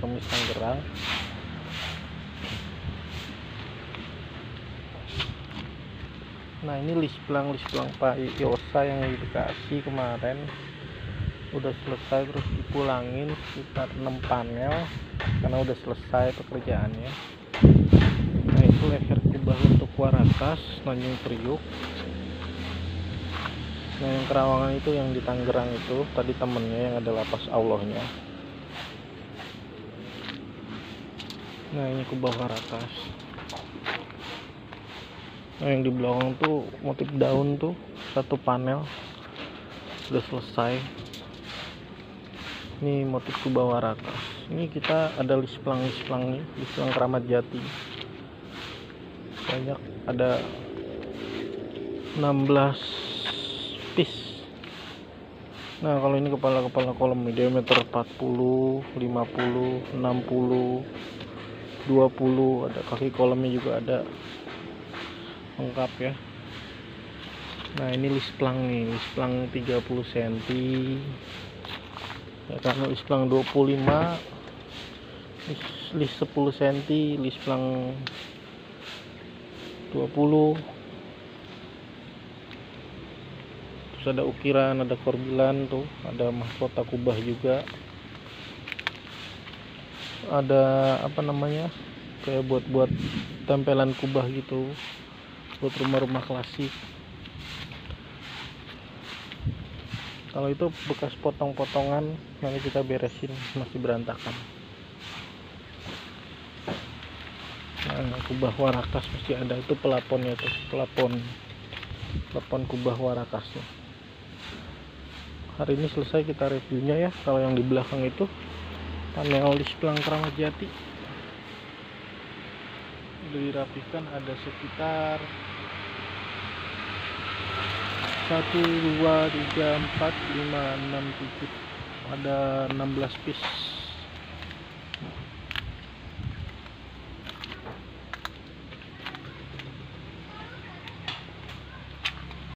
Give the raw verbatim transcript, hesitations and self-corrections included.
Ciamis Tangerang. Nah, ini lisplang lisplang Pak Yosa yang dikasih kemarin udah selesai, terus dipulangin sekitar enam panel karena udah selesai pekerjaannya. Nah, itu leher kubah untuk Warakas Tanjung Priuk. Nah, yang Kerawangan itu yang di Tangerang itu tadi temennya yang ada lapas Allahnya. Nah, ini kubah Warakas. Nah, yang di belakang tuh motif daun tuh satu panel udah selesai. Ini motif kubah Warakas. Ini kita ada lisplang lisplang nih, lisplang Keramat Jati. Banyak, ada enam belas piece. Nah, kalau ini kepala-kepala kolom diameter empat puluh, lima puluh, enam puluh, dua puluh, ada kaki kolomnya juga ada lengkap ya. Nah, ini lisplang nih, lisplang tiga puluh sentimeter ya, karena lisplang dua puluh lima, list sepuluh sentimeter, lisplang dua puluh. Terus ada ukiran, ada korbilan tuh, ada mahkota kubah juga, ada apa namanya, kayak buat-buat tempelan kubah gitu buat rumah-rumah klasik. Kalau itu bekas potong-potongan, nanti kita beresin, masih berantakan. Nah, kubah Warakas masih ada, itu pelaponnya tuh, pelapon pelapon kubah Warakasnya. Hari ini selesai kita reviewnya ya. Kalau yang di belakang itu panel lisplang Keramat Jati udah dirapikan, ada sekitar satu, dua, tiga, empat, lima, enam, tujuh, ada enam belas piece.